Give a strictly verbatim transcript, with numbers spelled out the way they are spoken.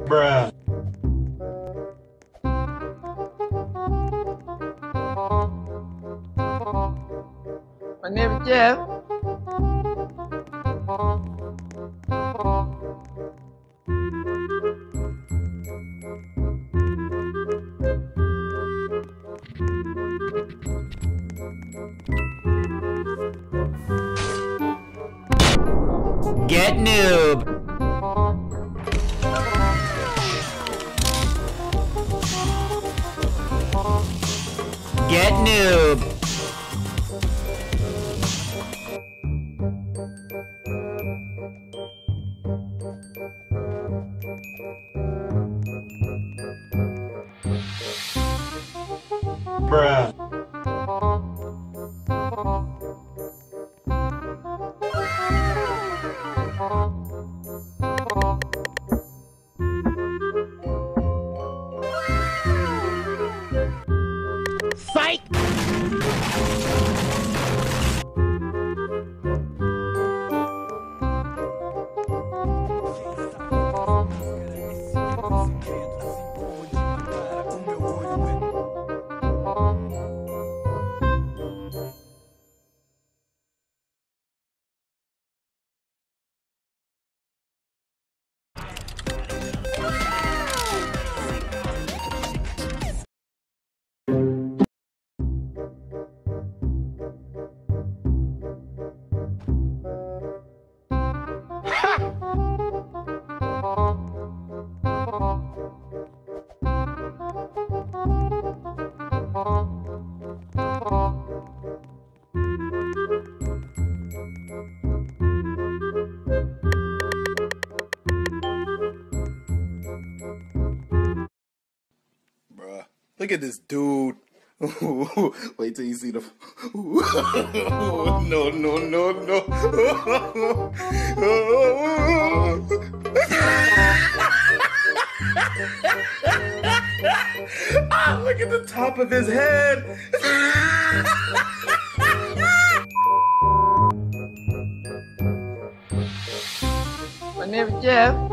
Bruh. My name is Jeff. Get noob. Get noob. Bruh. Psych! Bruh, look at this dude. Wait till you see the. No, no, no, no. Ah, look at the top of his head. My name is Jeff.